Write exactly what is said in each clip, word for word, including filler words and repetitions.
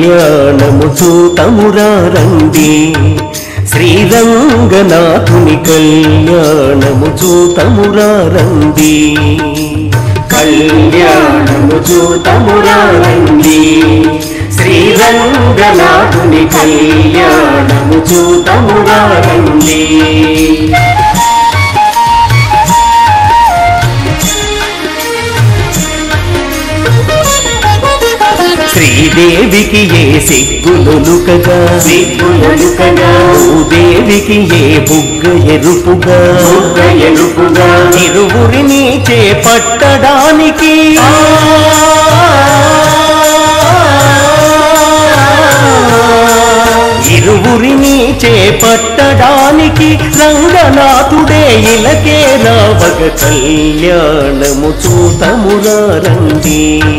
కళ్యాణము చూతమురా రండి శ్రీరంగనాథుని కళ్యాణము చూతమురా రండి కళ్యాణము చూతమురా రండి శ్రీరంగనాథుని కళ్యాణము చూతమురా రండి శ్రీదేవికి ఏ సిగ్గులొలుకగా సిగ్గులొలుకగా భూదేవికి ఏ బుగ్గ ఎరుపుగా బుగ్గ ఎరుపుగా ఇరువురిని చేపట్టడానికి ఇరువురిని చేపట్టడానికి రంగనాథుడే ఇలకే రావగ కళ్యాణము చూతమురా రండి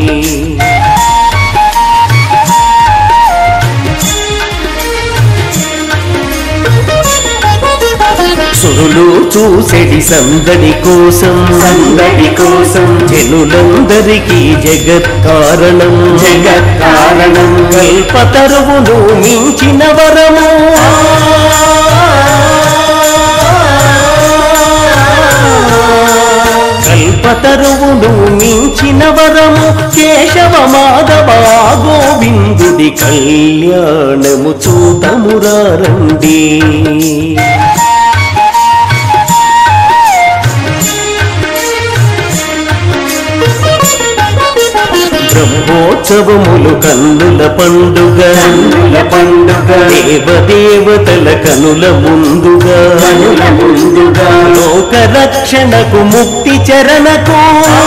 సురులు చూసెడి సందడి కోసం సందడి కోసం జనులందరికీ జగత్ కారణం జగత్ కారణం కల్పతరువును మించిన వరము కల్పతరువును మించిన వరము కేశవ మాధవ గోవిందుడి కళ్యాణము చూతమురా రండి బ్రహ్మోత్సవములు కన్నుల పండుగ కన్నుల పండుగ దేవదేవతల కనుల ముందుగా కనుల ముందుగా లోక రక్షణకు ముక్తి చరణకు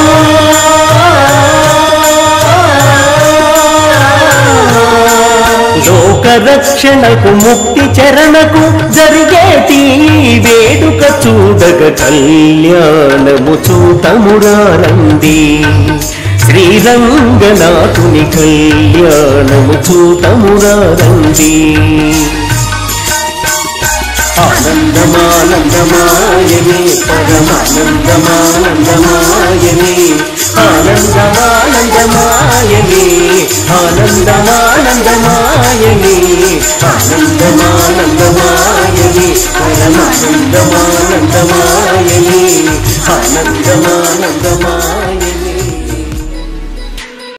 లోక రక్షణకు ముక్తి చరణకు జరిగేటి వేడుక చూడగ కళ్యాణము చూతమురా రండి శ్రీరంగనాథుని కళ్యాణము చూతమురా రండి ఆనందమానందమాయనే పరమానందమానందమాయనే ఆనందమానందమాయనే ఆనందమానందమాయనే ఆనందమానందమాయనే పరమానందమానందమాయనే ఆనందమానందమాయనే